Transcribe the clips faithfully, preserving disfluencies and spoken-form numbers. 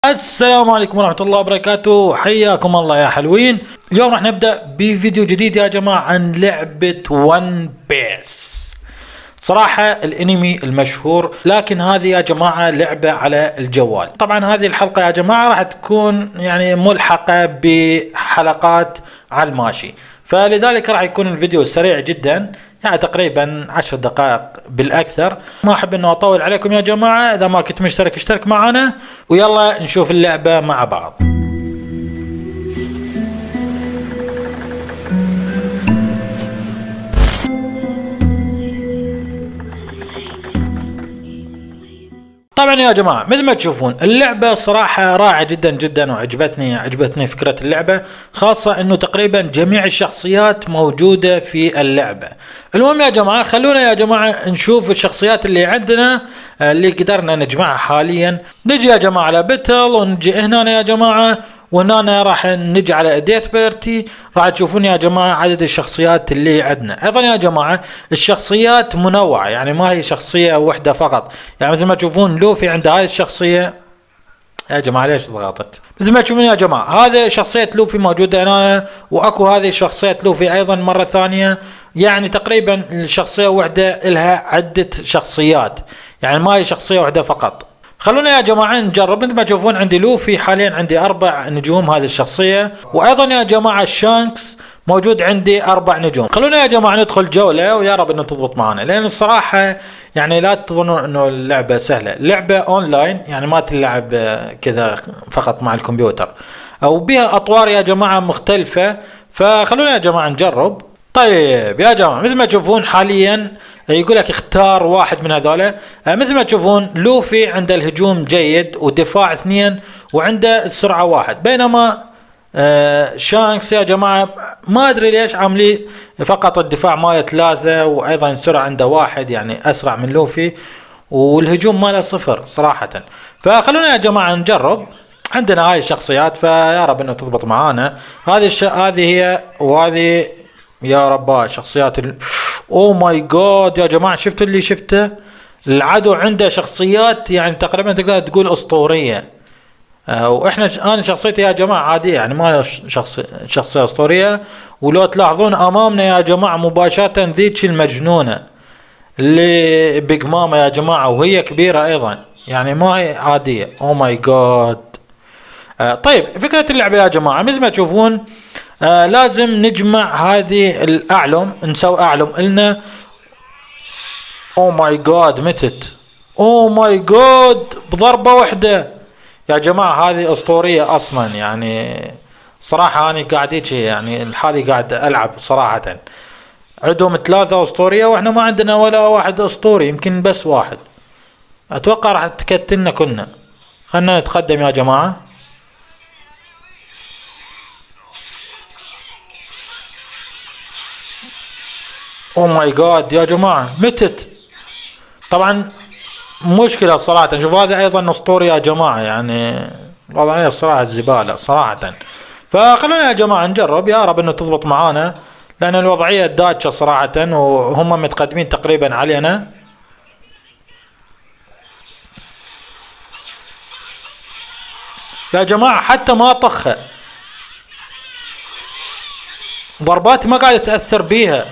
السلام عليكم ورحمة الله وبركاته، حياكم الله يا حلوين. اليوم راح نبدأ بفيديو جديد يا جماعة عن لعبة ون بيس. صراحة الانمي المشهور، لكن هذه يا جماعة لعبة على الجوال. طبعا هذه الحلقة يا جماعة راح تكون يعني ملحقة بحلقات على الماشي، فلذلك راح يكون الفيديو سريع جدا، يعني تقريبا عشر دقائق بالاكثر. ما احب انه اطول عليكم يا جماعة. اذا ما كنت مشترك اشترك معنا، ويلا نشوف اللعبة مع بعض. طبعا يا جماعة مثل ما تشوفون اللعبة صراحة رائعة جدا جدا، وعجبتني عجبتني فكرة اللعبة، خاصة انه تقريبا جميع الشخصيات موجودة في اللعبة. المهم يا جماعة خلونا يا جماعة نشوف الشخصيات اللي عندنا اللي قدرنا نجمعها حاليا. نجي يا جماعة على بتل، ونجي هنا يا جماعة، وهنا راح نجي على ديت بيرتي. راح تشوفون يا جماعة عدد الشخصيات اللي عندنا. ايضا يا جماعة الشخصيات منوعة، يعني ما هي شخصية واحدة فقط. يعني مثل ما تشوفون لوفي عنده هاي الشخصية. يا جماعة ليش ضغطت؟ مثل ما تشوفون يا جماعة هذا شخصية لوفي موجودة هنا، واكو هذه شخصية لوفي ايضا مرة ثانية. يعني تقريبا الشخصية واحدة لها عدة شخصيات، يعني ما هي شخصية واحدة فقط. خلونا يا جماعة نجرب. مثل ما تشوفون عندي لوفي حاليا عندي اربع نجوم هذه الشخصية، وايضا يا جماعة شانكس موجود عندي اربع نجوم. خلونا يا جماعة ندخل جولة، ويا رب انه تضبط معنا، لان الصراحة يعني لا تظنون انه اللعبة سهلة. لعبة اونلاين، يعني ما تلعب كذا فقط مع الكمبيوتر، او بها اطوار يا جماعة مختلفة. فخلونا يا جماعة نجرب. طيب يا جماعة مثل ما تشوفون حاليا يقول لك اختار واحد من هذولا. مثل ما تشوفون لوفي عنده الهجوم جيد ودفاع اثنين، وعنده السرعة واحد، بينما آه شانكس يا جماعة ما ادري ليش عاملي فقط الدفاع ماله ثلاثة، وايضا السرعة عنده واحد، يعني اسرع من لوفي، والهجوم ماله صفر صراحة. فخلونا يا جماعة نجرب. عندنا هاي الشخصيات، فيا رب انه تضبط معانا. هذه الش... هذه هي، وهذه يا رب شخصيات ال... اوه ماي جاد يا جماعة، شفتوا اللي شفته؟ العدو عنده شخصيات يعني تقريبا تقدر تقول اسطورية. آه واحنا ش... انا شخصيتي يا جماعة عادية، يعني ما شخص شخصية اسطورية. ولو تلاحظون امامنا يا جماعة مباشرة ذيك المجنونة اللي بيج ماما يا جماعة، وهي كبيرة ايضا، يعني ما هي عادية. اوه ماي جاد. آه طيب فكرة اللعبة يا جماعة مثل ما تشوفون، آه لازم نجمع هذه الاعلم، نسوي اعلم النا. اوه ماي جاد متت. اوه ماي جاد بضربة واحدة يا جماعة. هذه اسطورية اصلا، يعني صراحة انا قاعد هيك يعني لحالي قاعد العب صراحة. عندهم ثلاثة اسطورية، واحنا ما عندنا ولا واحد اسطوري، يمكن بس واحد. اتوقع راح تكتلنا كلنا. خلنا نتقدم يا جماعة. اوه ماي جاد يا جماعة متت. طبعا مشكلة صراحة. شوف هذا ايضا اسطوري يا جماعة، يعني وضعية صراحة الزبالة صراحة. فخلونا يا جماعة نجرب، يا رب انه تضبط معانا، لان الوضعية داتشة صراحة، وهم متقدمين تقريبا علينا. يا جماعة حتى ما طخة، ضربات ما قاعدة تأثر بيها.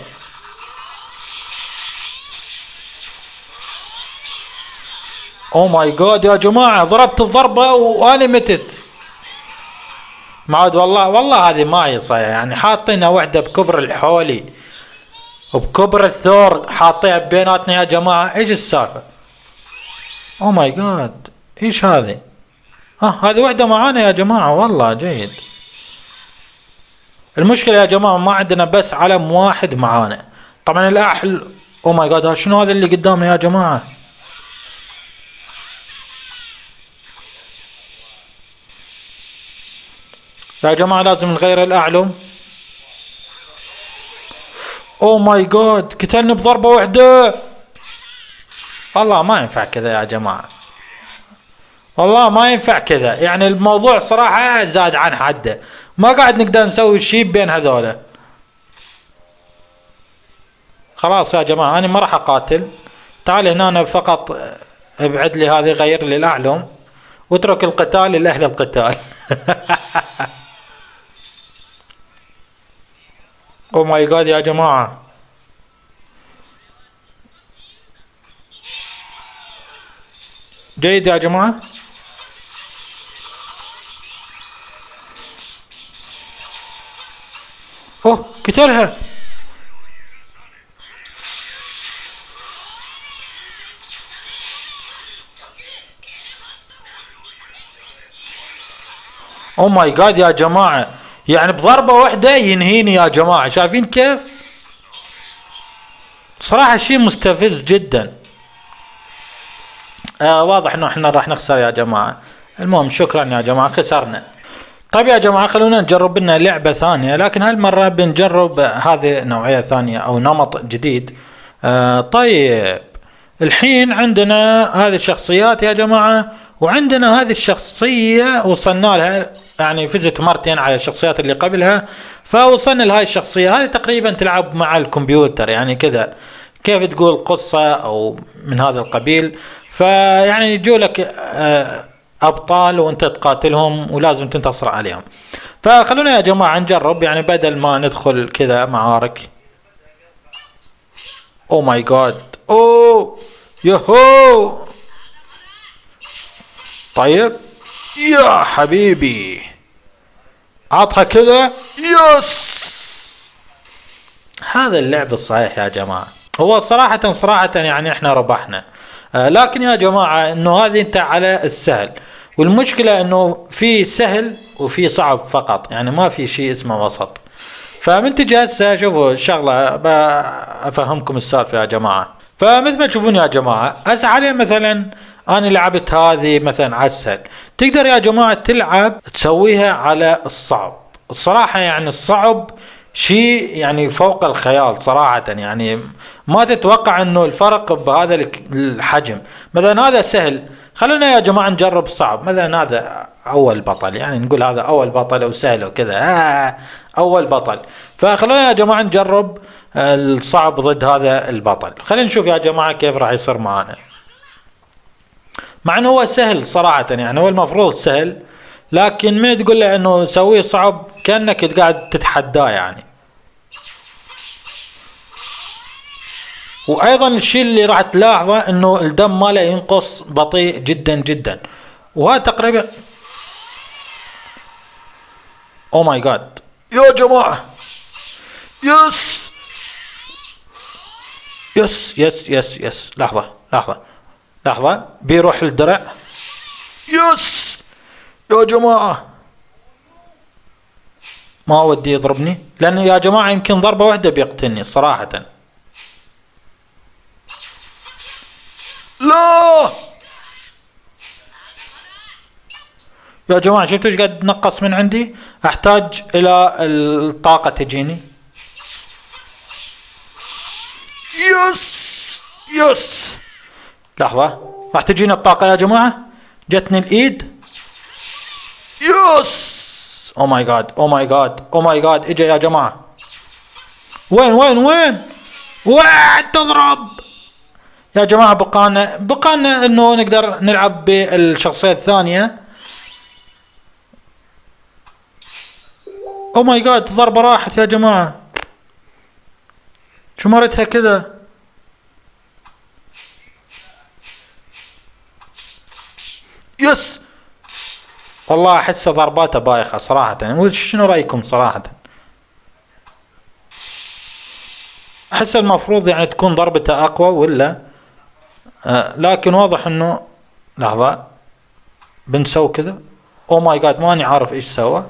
اوه ماي جاد يا جماعة، ضربت الضربة وانا متت. معود والله والله هذه ما هي صايرة، يعني حاطينها واحدة بكبر الحولي وبكبر الثور، حاطيها بيناتنا يا جماعة. ايش السالفة؟ اوه ماي جاد ايش هذه؟ ها هذه واحدة معانا يا جماعة، والله جيد. المشكلة يا جماعة ما عندنا بس علم واحد معانا. طبعا الاحل. اوه ماي جاد شنو هذا اللي قدامنا يا جماعة؟ يا جماعة لازم نغير الاعلم. اوه ماي جاد قتلني بضربة واحدة. والله ما ينفع كذا يا جماعة، والله ما ينفع كذا. يعني الموضوع صراحة زاد عن حده، ما قاعد نقدر نسوي شيء بين هذولا. خلاص يا جماعة انا ما راح اقاتل. تعال هنا أنا فقط ابعد لي هذه، غير لي الاعلم، واترك القتال لأهل القتال. او ماي جاد يا جماعة. جيد يا جماعة. اوه قتلها. او ماي جاد يا جماعة، يعني بضربة واحدة ينهيني يا جماعة، شايفين كيف؟ صراحة شيء مستفز جدا. آه واضح انه احنا راح نخسر يا جماعة. المهم شكرا يا جماعة، خسرنا. طيب يا جماعة خلونا نجرب لنا لعبة ثانية، لكن هالمرة بنجرب هذه نوعية ثانية او نمط جديد. آه طيب الحين عندنا هذه الشخصيات يا جماعة، وعندنا هذه الشخصية وصلنا لها، يعني فزت مرتين على الشخصيات اللي قبلها، فوصلنا لهاي الشخصية. هذه تقريبا تلعب مع الكمبيوتر يعني كذا، كيف تقول قصة او من هذا القبيل. فيعني يجوا لك آه ابطال وانت تقاتلهم ولازم تنتصر عليهم. فخلونا يا جماعة نجرب، يعني بدل ما ندخل كذا معارك. او ماي جاد. اوه يهو. طيب يا حبيبي عطها كذا. يس. هذا اللعب الصحيح يا جماعة. هو صراحة صراحة يعني احنا ربحنا، آه لكن يا جماعة انه هذه انت على السهل، والمشكلة انه في سهل وفي صعب فقط، يعني ما في شيء اسمه وسط. فمن تجي هسه شوفوا الشغلة بفهمكم السالفة يا جماعة. فمثل ما تشوفون يا جماعة هسه حاليا مثلا انا لعبت هذه مثلا على السهل، تقدر يا جماعة تلعب تسويها على الصعب. الصراحة يعني الصعب شيء يعني فوق الخيال صراحة، يعني ما تتوقع انه الفرق بهذا الحجم. مثلا هذا سهل، خلونا يا جماعة نجرب صعب. مثلا هذا اول بطل، يعني نقول هذا اول بطل وسهل وكذا، آه اول بطل. فخلونا يا جماعة نجرب الصعب ضد هذا البطل. خلينا نشوف يا جماعة كيف راح يصير معانا، مع انه هو سهل صراحة، يعني هو المفروض سهل، لكن ما تقول له انه سويه صعب كأنك قاعد تتحداه يعني. وايضا الشيء اللي راح تلاحظه انه الدم ماله ينقص بطيء جدا جدا، وهذا تقريبا. او ماي جاد يا جماعة. يس يس يس يس يس. لحظة لحظة لحظة، بيروح الدرع. يس يا جماعة. ما ودي يضربني، لأنه يا جماعة يمكن ضربة واحدة بيقتلني صراحة. لا يا جماعة شفتوا ايش قاعد نقص من عندي؟ احتاج الى الطاقة تجيني. يس يس. لحظة راح تجينا الطاقة يا جماعة، جتني الايد. يس. او ماي جاد او ماي جاد او ماي جاد. اجا يا جماعة. وين وين وين وين تضرب يا جماعة؟ بقانا بقانا انه نقدر نلعب بالشخصية الثانية. او ماي جاد ضربة راحت يا جماعة، شو مرتها كذا. يس. والله احس ضرباته بايخة صراحة، يعني شنو رايكم صراحة؟ احس المفروض يعني تكون ضربته اقوى ولا آه، لكن واضح انه. لحظة بنسوي كذا. او ماي جاد ماني عارف ايش سوى.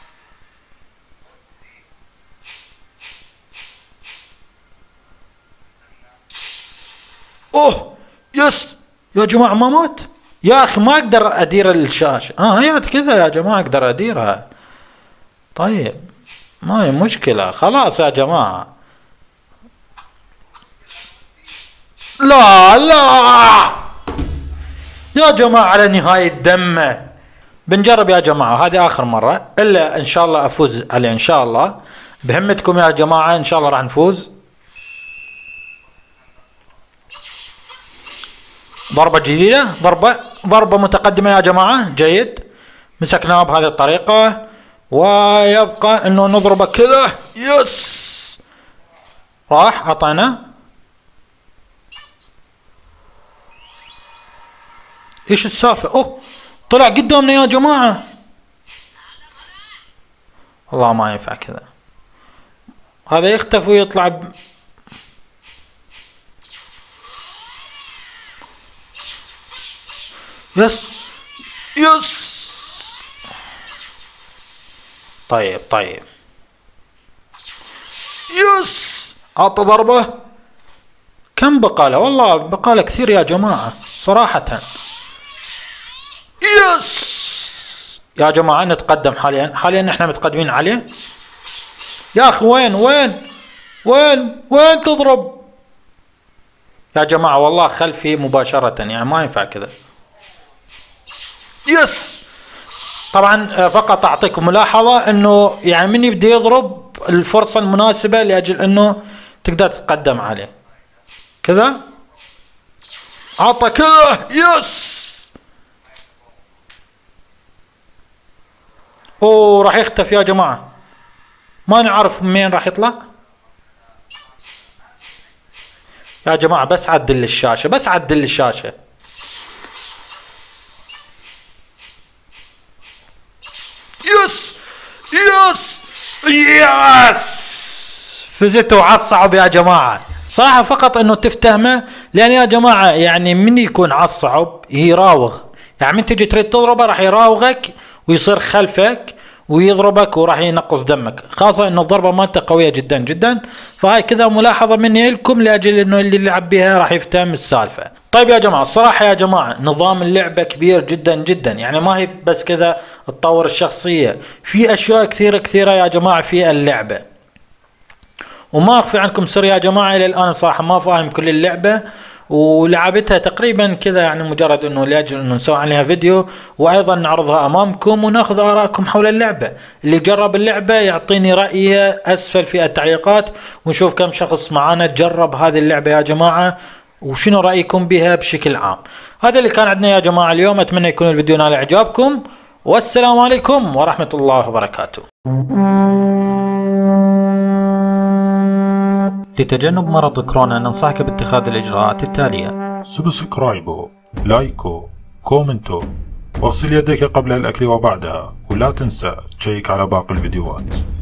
اوه يس يا جماعة ما مات يا اخي. ما اقدر ادير الشاشة. اه هي كذا يا جماعة اقدر اديرها. طيب ما هي مشكلة خلاص يا جماعة. لا لا يا جماعة على نهاية دمه. بنجرب يا جماعة، هذه اخر مرة، الا ان شاء الله افوز عليه ان شاء الله. بهمتكم يا جماعة ان شاء الله راح نفوز. ضربة جديدة، ضربة ضربة متقدمة يا جماعة. جيد، مسكناه بهذه الطريقة، ويبقى انه نضربه كذا. يس، راح اعطينا. ايش السالفة؟ اوه طلع قدامنا يا جماعة. والله ما ينفع كذا، هذا يختفي ويطلع ب... يس يس. طيب طيب يس، عطى ضربة. كم بقاله؟ والله بقاله كثير يا جماعة صراحة. يس يا جماعة، نتقدم حاليا. حاليا احنا متقدمين عليه. يا اخي وين وين وين وين تضرب يا جماعة؟ والله خلفي مباشرة، يعني ما ينفع كذا. يس. طبعا فقط اعطيكم ملاحظة انه يعني من يبدأ يضرب الفرصة المناسبة لاجل انه تقدر تتقدم عليه كذا. عطى كذا. يس. اوه راح يختفي يا جماعة، ما نعرف من راح يطلع يا جماعة. بس عدل الشاشة، بس عدل الشاشة. يس يس يس. فزتوا على الصعب يا جماعة صراحة، فقط انه تفتهمه، لان يا جماعة يعني من يكون على الصعب يراوغ، يعني من تجي تريد تضربه راح يراوغك ويصير خلفك ويضربك وراح ينقص دمك، خاصة انه الضربة مالته قوية جدا جدا. فهاي كذا ملاحظة مني لكم لاجل انه اللي يلعب بها راح يفتهم السالفة. طيب يا جماعة الصراحة يا جماعة نظام اللعبة كبير جدا جدا، يعني ما هي بس كذا تطور الشخصية، في اشياء كثيرة كثيرة يا جماعة في اللعبة. وما اخفي عنكم سر يا جماعة، الى الان صراحة ما فاهم كل اللعبة، ولعبتها تقريبا كذا، يعني مجرد انه لاجل انه نسوي عليها فيديو وايضا نعرضها امامكم وناخذ ارائكم حول اللعبة. اللي جرب اللعبة يعطيني رأيه اسفل في التعليقات، ونشوف كم شخص معانا جرب هذه اللعبة يا جماعة، وشنو رأيكم بها بشكل عام. هذا اللي كان عندنا يا جماعة اليوم، اتمنى يكون الفيديو نال اعجابكم، والسلام عليكم ورحمة الله وبركاته. لتجنب مرض كورونا ننصحك باتخاذ الإجراءات التالية: سبسكرايبو، لايكو، كومنتو، واغسل يديك قبل الأكل وبعدها، ولا تنسى تشيك على باقي الفيديوهات.